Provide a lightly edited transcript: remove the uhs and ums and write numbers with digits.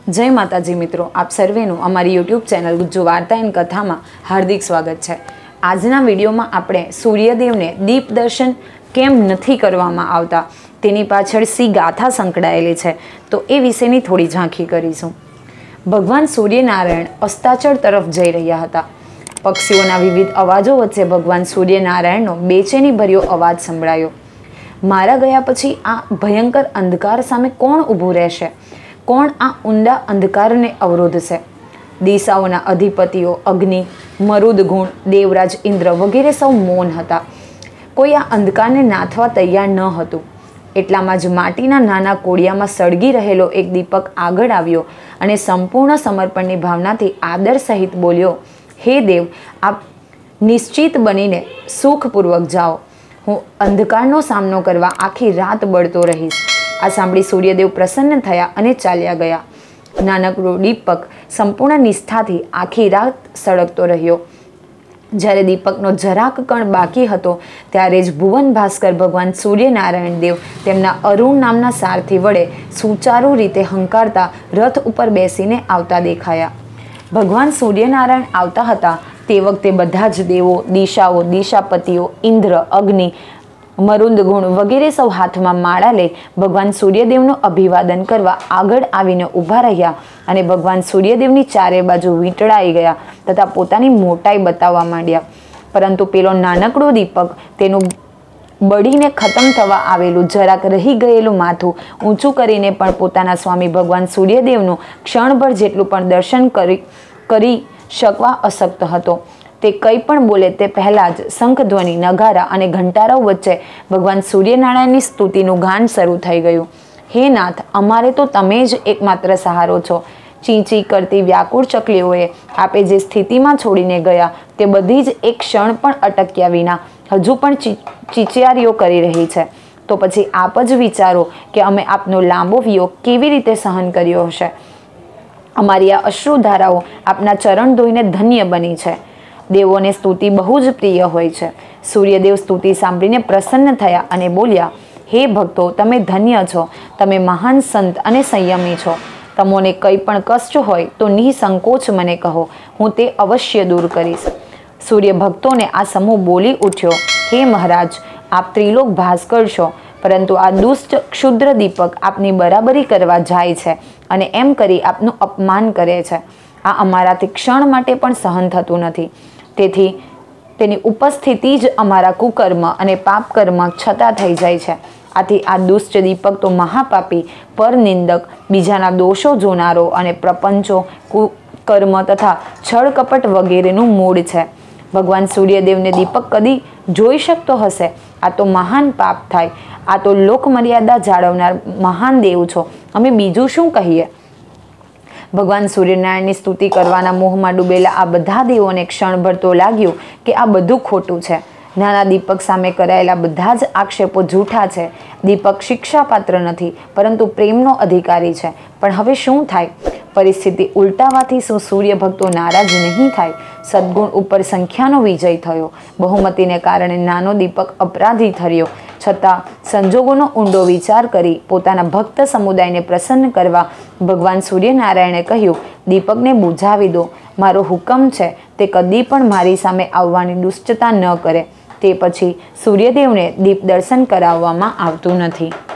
जय माताजी मित्रों, आप सर्वेनु अमारी यूट्यूब चैनल गुज्जु वार्ता एंड कथा में हार्दिक स्वागत है। आजना विडियो में आपणे सूर्यदेव ने दीप दर्शन केम नथी करवामां आवता तेनी पाछळ सी गाथा संकळायेली छे, तो ए विशेनी थोड़ी झांकी करीशुं। भगवान सूर्यनारायण अस्ताचल तरफ जई रह्या हता। पक्षीओना विविध अवाजो वच्चे भगवान सूर्यनारायणनो बेचेनी भर्यो अवाज संभळायो। मारा गया पछी आ भयंकर अंधकार सामे कोण ऊभुं रहेशे? कोण आ ऊंडा अंधकारने अवरोधशे? दिशाओना अधिपतिओ अग्नि, मरुदगुण, देवराज इंद्र वगैरे सौ मौन हता। कोई आ अंधकारने नाथवा तैयार न हतुं। એટલામાં જ માટીના નાના કોડિયામાં સળગી રહેલો એક દીપક આગળ આવ્યો અને સંપૂર્ણ સમર્પણની ભાવનાથી આદર સહિત બોલ્યો, હે દેવ, આપ નિશ્ચિત બનીને સુખપૂર્વક જાઓ। હું અંધકારનો સામનો કરવા આખી રાત બળતો રહીશ। આ સાંભળી સૂર્યદેવ પ્રસન્ન થયા અને ચાલ્યા ગયા। નાનકડો દીપક સંપૂર્ણ નિષ્ઠાથી આખી રાત સળગતો રહ્યો। જ્યારે દીપકનો જરાક કણ બાકી હતો ત્યારે જ ભુવન ભાસ્કર ભગવાન સૂર્યનારાયણ દેવ તેમના અરુણ નામના સારથી વડે સુચારુ રીતે હંકારતા રથ ઉપર બેસીને આવતા દેખાયા। ભગવાન સૂર્યનારાયણ આવતા હતા તે વખતે બધા જ દેવો, દિશાઓ, દિશાપતિઓ, ઇન્દ્ર, અગ્નિ, મરુદગુણ વગેરે સૌ હાથમાં માળા લઈ ભગવાન સૂર્યદેવનું અભિવાદન કરવા આગળ આવીને ઊભા રહ્યા અને ભગવાન સૂર્યદેવની ચારે બાજુ વીંટળાઈ ગયા તથા પોતાની મોટાઈ બતાવવા માંડ્યા। પરંતુ પેલો નાનકડો દીપક તેનું બળીને ખતમ થવા આવેલું જરાક રહી ગયેલું માથું ઊંચું કરીને પણ પોતાના સ્વામી ભગવાન સૂર્યદેવનું ક્ષણભર જેટલું પણ દર્શન કરી શકવા અશક્ત હતો। તે કંઈ પણ બોલે તે પહેલાં જ શંખધ્વનિ, નગારા અને ઘંટારાઓ વચ્ચે ભગવાન સૂર્યનારાયણની સ્તુતિનું ગાન શરૂ થઈ ગયું। હે નાથ, અમારે તો તમે જ એકમાત્ર સહારો છો। ચીંચી કરતી વ્યાકુળ ચકલીઓએ આપે જે સ્થિતિમાં છોડીને ગયા તે બધી જ એક ક્ષણ પણ અટક્યા વિના હજુ પણ ચીચિયારીઓ કરી રહી છે। તો પછી આપ જ વિચારો કે અમે આપનો લાંબો વિયોગ કેવી રીતે સહન કર્યો હશે। અમારી આ અશ્રુધારાઓ આપના ચરણ ધોઈને ધન્ય બની છે। દેવોને સ્તુતિ બહુ જ પ્રિય હોય છે। સૂર્યદેવ સ્તુતિ સાંભળીને પ્રસન્ન થયા અને બોલ્યા, હે ભક્તો, તમે ધન્ય છો। તમે મહાન સંત અને સંયમી છો। તમોને કંઈ પણ કષ્ટ હોય તો નિસંકોચ મને કહો, હું તે અવશ્ય દૂર કરીશ। સૂર્ય ભક્તોને આ સમૂહ બોલી ઉઠ્યો, હે મહારાજ, આપ ત્રિલોક ભાસ્કર છો, પરંતુ આ દુષ્ટ ક્ષુદ્ર દીપક આપની બરાબરી કરવા જાય છે અને એમ કરી આપનું અપમાન કરે છે। આ અમારાથી ક્ષણ માટે પણ સહન થતું નથી। તેથી તેની ઉપસ્થિતિ જ અમારા કુકર્મ અને પાપ કર્મ છતાં થઈ જાય છે। આથી આ દુષ્ટ દીપક તો મહાપાપી, પરનિંદક, બીજાના દોષો જોનારો અને પ્રપંચો, કુકર્મ તથા છળ કપટ વગેરેનું મૂળ છે। ભગવાન સૂર્યદેવને દીપક કદી જોઈ શકતો હશે? આ તો મહાન પાપ થાય। આ તો લોકમર્યાદા જાળવનાર મહાન દેવ છો, અમે બીજું શું કહીએ? ભગવાન સૂર્યનારાયણની સ્તુતિ કરવાના મોહમાં ડૂબેલા આ બધા દેવોને ક્ષણભર તો લાગ્યું કે આ બધું ખોટું છે। નાના દીપક સામે કરાયેલા બધા જ આક્ષેપો જૂઠા છે। દીપક શિક્ષાપાત્ર નથી, પરંતુ પ્રેમનો અધિકારી છે। પણ હવે શું થાય? પરિસ્થિતિ ઉલટાવાથી શું સૂર્ય ભક્તો નારાજ નહીં થાય? સદ્ગુણ ઉપર સંખ્યાનો વિજય થયો। બહુમતીને કારણે નાનો દીપક અપરાધી ઠર્યો, છતાં સંજોગોનો ઊંડો વિચાર કરી પોતાના ભક્ત સમુદાયને પ્રસન્ન કરવા ભગવાન સૂર્યનારાયણે કહ્યું, દીપકને બુઝાવી દો। મારો હુકમ છે તે કદી પણ મારી સામે આવવાની દુષ્ટતા ન કરે। તે પછી સૂર્યદેવને દીપ દર્શન કરાવવામાં આવતું નથી।